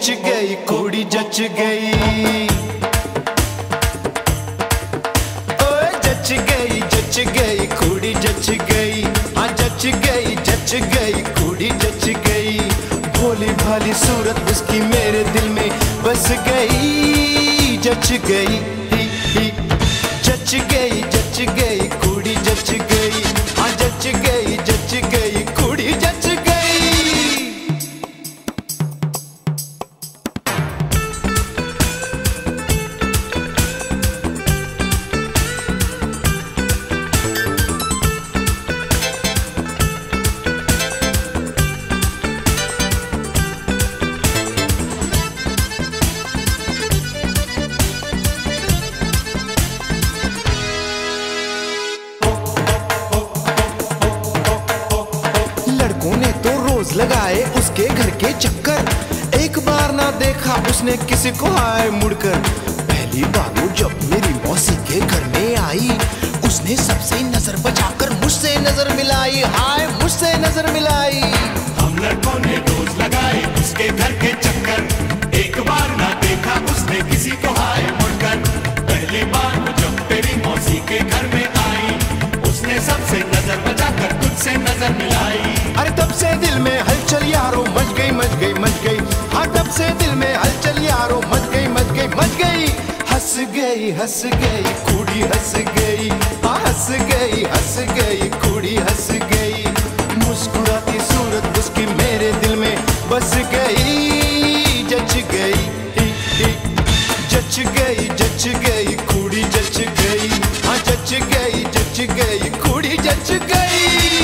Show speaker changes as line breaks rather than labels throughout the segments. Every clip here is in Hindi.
गई कुड़ी जच गई, ओए जच गई कुड़ी जच गई, हाँ जच गई कुड़ी जच गई। भोली भाली सूरत उसकी मेरे दिल में बस गई, जच गई कुड़ी जच गई, हाँ जच गई कुड़ी जच गई। लगाए उसके घर के चक्कर, एक बार ना देखा उसने किसी को आए मुड़कर। पहली बार वो जब मेरी मौसी के घर में आई, उसने सबसे नजर बचाकर मुझसे नजर मिलाई, हाय मुझसे नजर मिलाई।
हम लड़कों ने रोज लगाए उसके घर के चक्कर, एक बार ना देखा उसने किसी को आए मुड़कर। पहली बार जब तेरी मौसी के घर में आई, उसने सबसे नजर बचाकर तुझसे नजर मिलाई।
अरे तब से दिल में हलचल यारो मच गई, हाँ तब से दिल में हलचल यारो मच गई। हंस गई कुड़ी हंस गई, हाँ हंस गई कुड़ी हंस गई। मुस्कुराती सूरत उसकी मेरे दिल में बस गई, जच गई कुड़ी जच गई, हाँ जच गई कुड़ी जच गई।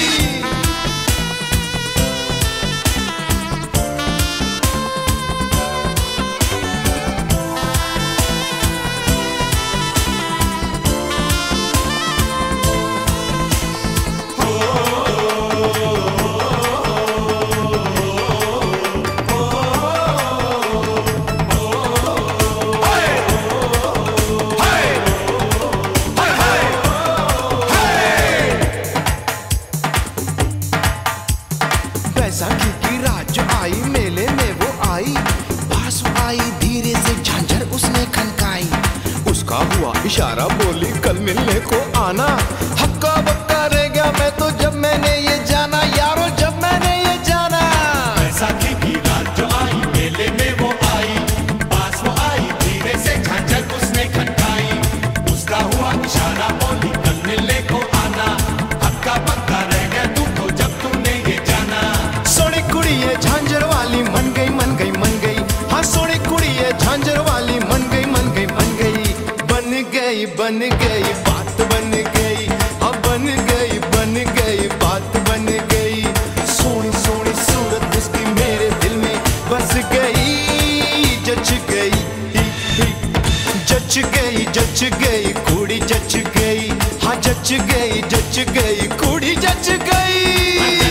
बैसाखी की रात जो आई मेले में वो आई, पास आई धीरे से झांझर उसने खनकाई। उसका हुआ इशारा बोली कल मिलने को आना, हक्का बक्का रह गया मैं तो जब मैंने ये जाना यारो, जब मैंने ये जाना।
बैसाखी की रात जो आई मेले में वो आई, पास वो आई धीरे से झांझर उसने खनकाई। उसका हुआ इशारा बोली कल मिलने को आना, हक्का बक्का रह गया तू तो जब तुमने ये जाना।
सोनी कुड़ी ये झांझर वाली मन गई, हाँ सोनी कुड़ी ये झांझर वाली मन गई। बन गई बात बन गई, हाँ बन गई बात बन गई। सोनी सूरत उसकी मेरे दिल में बस गई, जच गई कुड़ी जच गई, हाँ जच गई कुड़ी जच गई।